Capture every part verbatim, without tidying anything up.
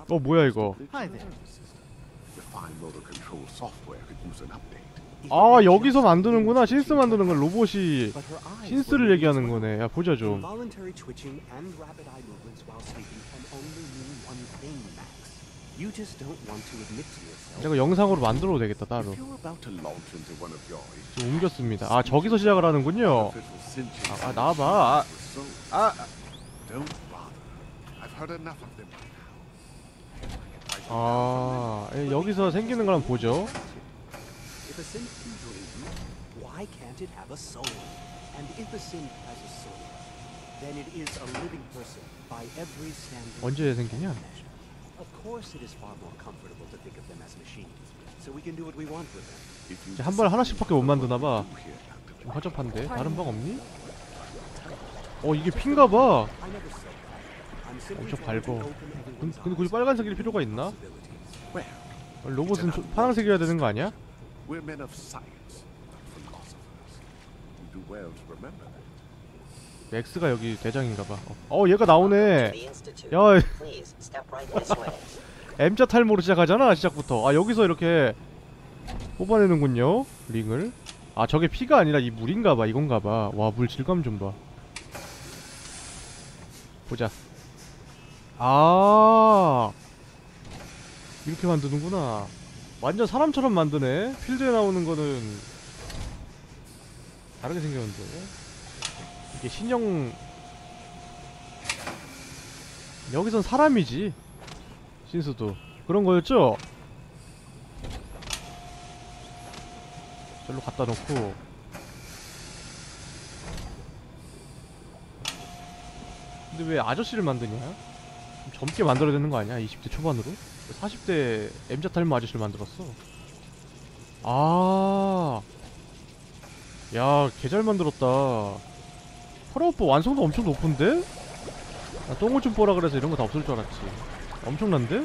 어 뭐야 이거? 아 여기서 만드는구나. 신스 만드는 건 로봇이 신스를 얘기하는 거네. 야 보자 좀. 내가 영상으로 만들어도 되겠다 따로. 지금 옮겼습니다. 아 저기서 시작을 하는군요. 아, 아 나와봐. 아, 아. 아 여기서 생기는 걸 한번 보죠. 언제 생기냐? 한 번에 하나씩밖에 못 만드나봐. 좀 허접한데? 다른 방 없니? 어 이게 핀가봐. 엄청 밝어. 근데, 근데 굳이 빨간색일 필요가 있나? 로봇은 조, 파란색이어야 되는 거 아니야? X가 여기 대장인가봐. 어 얘가 나오네. 야 M자 탈모로 시작하잖아 시작부터. 아 여기서 이렇게 뽑아내는군요 링을. 아 저게 피가 아니라 이 물인가봐. 이건가봐. 와 물 질감 좀봐. 보자. 아 이렇게 만드는구나. 완전 사람처럼 만드네. 필드에 나오는 거는 다르게 생겼는데. 이게 신형. 여기선 사람이지 신스도. 그런 거였죠? 절로 갖다 놓고. 근데 왜 아저씨를 만드냐? 좀 젊게 만들어야 되는 거 아니야? 이십 대 초반으로? 사십 대 M자 탈모 아저씨를 만들었어. 아, 야, 개 잘 만들었다. 펄아웃보 완성도 엄청 높은데? 나 똥을 좀 보라 그래서 이런 거 다 없을 줄 알았지. 엄청난데?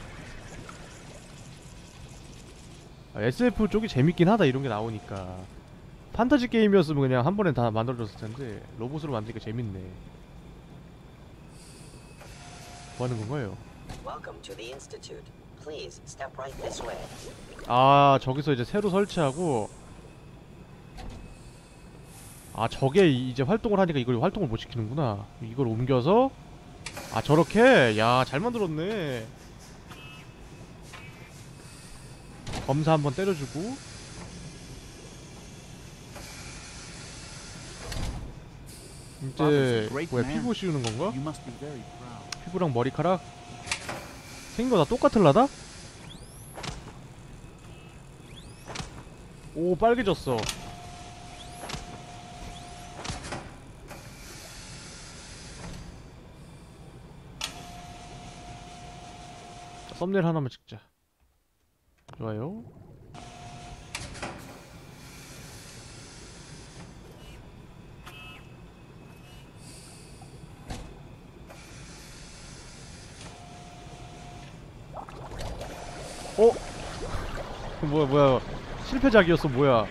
아, 에스에프 쪽이 재밌긴 하다 이런 게 나오니까. 판타지 게임이었으면 그냥 한 번에 다 만들어줬을 텐데 로봇으로 만드니까 재밌네. 뭐 하는 건가요? 아 저기서 이제 새로 설치하고. 아 저게 이제 활동을 하니까 이걸 활동을 못 시키는구나. 이걸 옮겨서. 아 저렇게? 야 잘 만들었네. 검사 한번 때려주고. 이제 뭐야 피부 씌우는 건가? 피부랑 머리카락? 생긴 거 다 똑같을라다? 오 빨개졌어. 썸네일 하나만 찍자. 좋아요. 어? 뭐야 뭐야 실패작이었어 뭐야.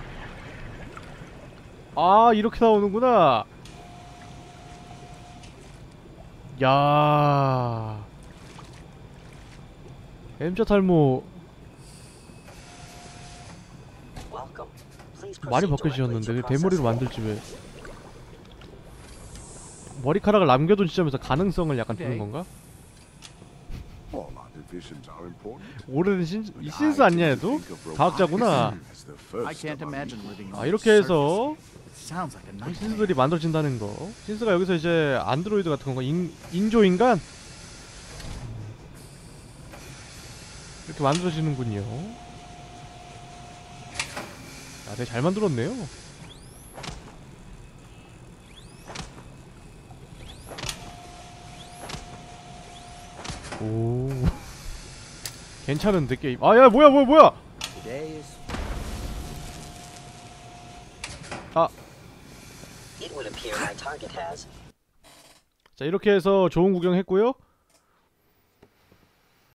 아 이렇게 나오는구나. 야 M자 탈모 많이 바뀌으셨는데 대머리로 만들지 왜. 머리카락을 남겨둔 시점에서 가능성을 약간 두는 건가? 오래된 신, 이 신스 아니야 얘도? 과학자구나. 아 이렇게 해서 신스들이 만들어진다는 거. 신스가 여기서 이제 안드로이드 같은 건가? 인, 인조인간? 이렇게 만들어지는군요. 아 되게 잘 만들었네요. 오 괜찮은데 게임. 아 야 뭐야 뭐야 뭐야. 아 자 이렇게 해서 좋은 구경 했고요.